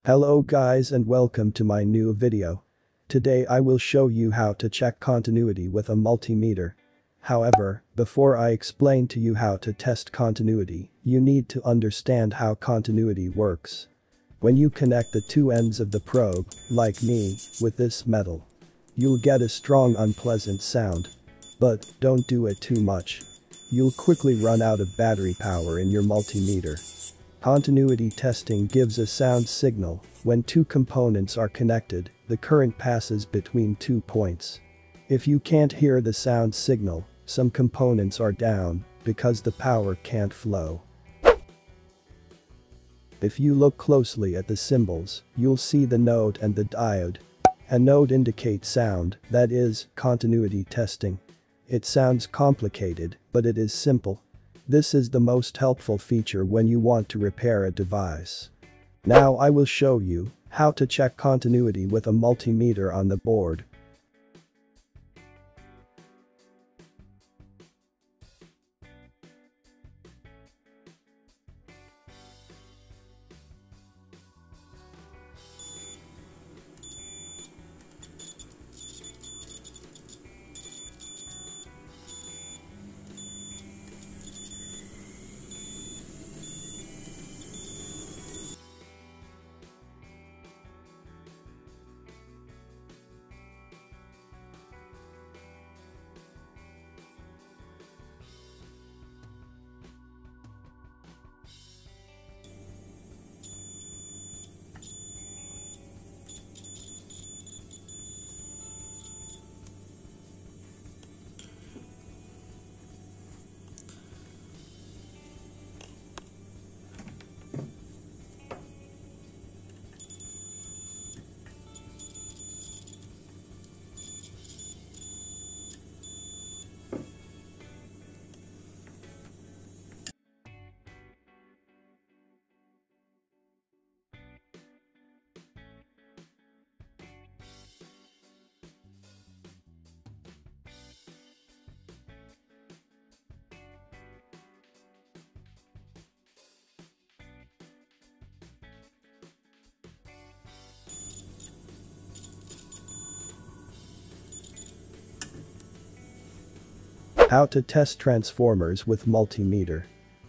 Hello guys and welcome to my new video. Today I will show you how to check continuity with a multimeter. However, before I explain to you how to test continuity, you need to understand how continuity works. When you connect the two ends of the probe, like me, with this metal, you'll get a strong unpleasant sound. But don't do it too much. You'll quickly run out of battery power in your multimeter. Continuity testing gives a sound signal. When two components are connected, the current passes between 2 points. If you can't hear the sound signal, some components are down because the power can't flow. If you look closely at the symbols, you'll see the node and the diode. A node indicates sound, that is, continuity testing. It sounds complicated, but it is simple. This is the most helpful feature when you want to repair a device. Now I will show you how to check continuity with a multimeter on the board. How to test transformers with multimeter.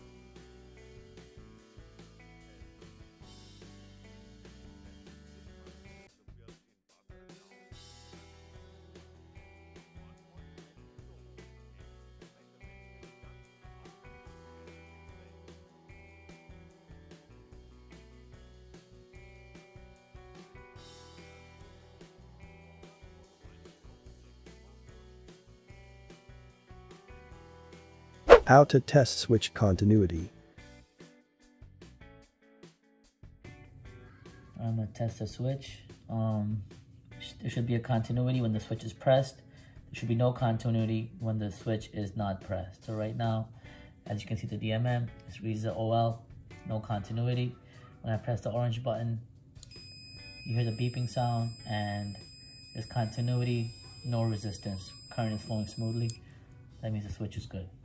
How to test switch continuity. I'm going to test the switch. There should be a continuity when the switch is pressed. There should be no continuity when the switch is not pressed. So right now, as you can see the DMM, it reads the OL, no continuity. When I press the orange button, you hear the beeping sound and there's continuity, no resistance. Current is flowing smoothly. That means the switch is good.